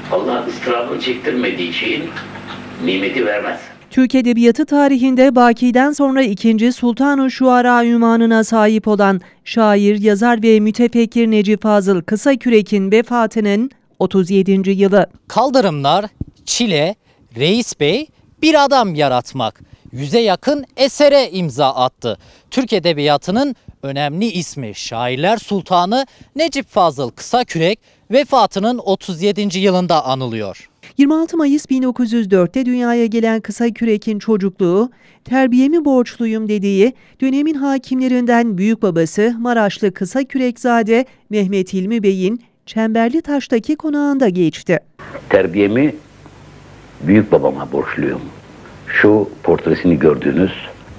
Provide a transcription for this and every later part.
Allah ıstırabını çektirmediği şeyin nimeti vermez. Türk Edebiyatı tarihinde Baki'den sonra 2. Sultan-ı Şuara ünvanına sahip olan şair, yazar ve mütefekkir Necip Fazıl Kısakürek'in vefatının 37. yılı. Kaldırımlar, çile, reis bey, bir adam yaratmak. 100'e yakın esere imza attı. Türk Edebiyatı'nın önemli ismi şairler sultanı Necip Fazıl Kısakürek vefatının 37. yılında anılıyor. 26 Mayıs 1904'te dünyaya gelen Kısakürek'in çocukluğu, terbiyemi borçluyum dediği dönemin hakimlerinden büyük babası Maraşlı Kısakürekzade Mehmet Hilmi Bey'in Çemberlitaş'taki konağında geçti. Terbiyemi büyük babama borçluyum. Şu portresini gördüğünüz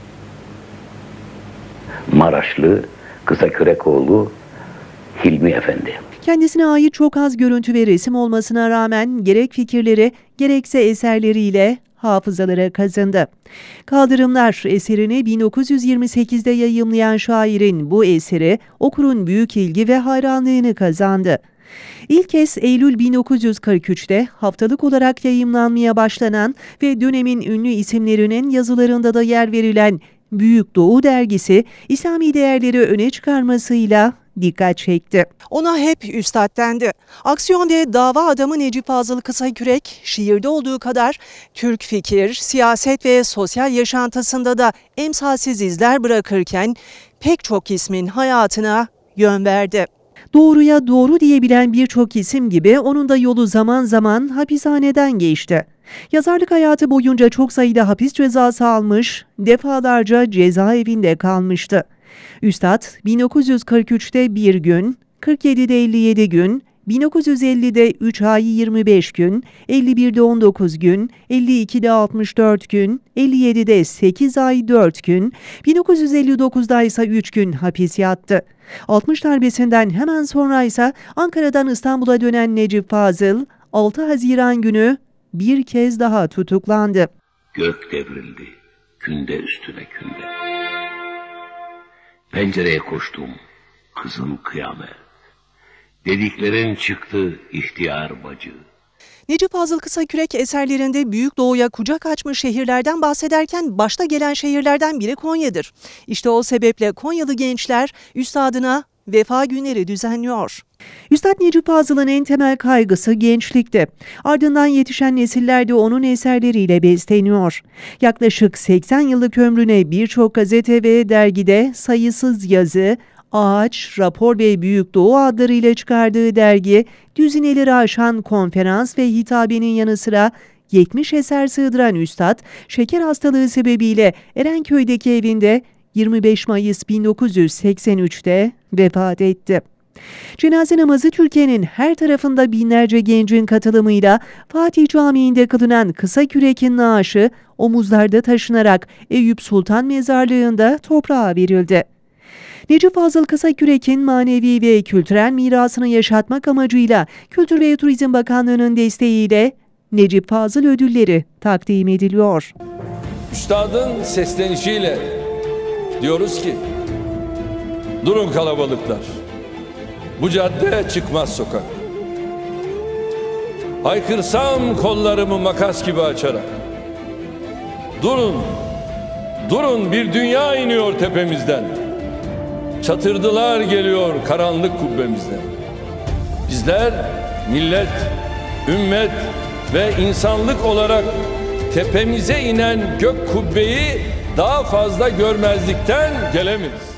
Maraşlı Kısakürekoğlu Hilmi Efendi. Kendisine ait çok az görüntü ve resim olmasına rağmen gerek fikirleri gerekse eserleriyle hafızalara kazındı. Kaldırımlar eserini 1928'de yayımlayan şairin bu eseri okurun büyük ilgi ve hayranlığını kazandı. İlk kez Eylül 1943'te haftalık olarak yayımlanmaya başlanan ve dönemin ünlü isimlerinin yazılarında da yer verilen Büyük Doğu dergisi İslami değerleri öne çıkarmasıyla dikkat çekti. Ona hep üstad dendi. Aksiyon'da dava adamı Necip Fazıl Kısakürek, şiirde olduğu kadar Türk fikir, siyaset ve sosyal yaşantısında da emsalsiz izler bırakırken pek çok ismin hayatına yön verdi. Doğruya doğru diyebilen birçok isim gibi onun da yolu zaman zaman hapishaneden geçti. Yazarlık hayatı boyunca çok sayıda hapis cezası almış, defalarca cezaevinde kalmıştı. Üstad 1943'te 1 gün, 47'de 57 gün, 1950'de 3 ay 25 gün, 51'de 19 gün, 52'de 64 gün, 57'de 8 ay 4 gün, 1959'da ise 3 gün hapis yattı. 60 darbesinden hemen sonra ise Ankara'dan İstanbul'a dönen Necip Fazıl 6 Haziran günü bir kez daha tutuklandı. Gök devrildi, günde üstüne günde. Pencereye koştum, kızım kıyamet. Dediklerin çıktı ihtiyar bacı. Necip Fazıl Kısakürek eserlerinde Büyük Doğu'ya kucak açmış şehirlerden bahsederken başta gelen şehirlerden biri Konya'dır. İşte o sebeple Konyalı gençler üstadına vefa günleri düzenliyor. Üstad Necip Fazıl'ın en temel kaygısı gençlikti. Ardından yetişen nesiller de onun eserleriyle besleniyor. Yaklaşık 80 yıllık ömrüne birçok gazete ve dergide sayısız yazı, Ağaç, Rapor ve Büyük Doğu adlarıyla çıkardığı dergi, düzineleri aşan konferans ve hitabenin yanı sıra 70 eser sığdıran üstad, şeker hastalığı sebebiyle Erenköy'deki evinde 25 Mayıs 1983'te vefat etti. Cenaze namazı Türkiye'nin her tarafında binlerce gencin katılımıyla Fatih Camii'nde kılınan Kısakürek'in naaşı omuzlarda taşınarak Eyüp Sultan Mezarlığı'nda toprağa verildi. Necip Fazıl Kısakürek'in manevi ve kültürel mirasını yaşatmak amacıyla Kültür ve Turizm Bakanlığı'nın desteğiyle Necip Fazıl ödülleri takdim ediliyor. Üstadın seslenişiyle diyoruz ki, durun kalabalıklar, bu cadde çıkmaz sokak. Haykırsam kollarımı makas gibi açarak. Durun, durun, bir dünya iniyor tepemizden. Çatırdılar geliyor karanlık kubbemizden. Bizler millet, ümmet ve insanlık olarak tepemize inen gök kubbeyi daha fazla görmezlikten gelemeyiz.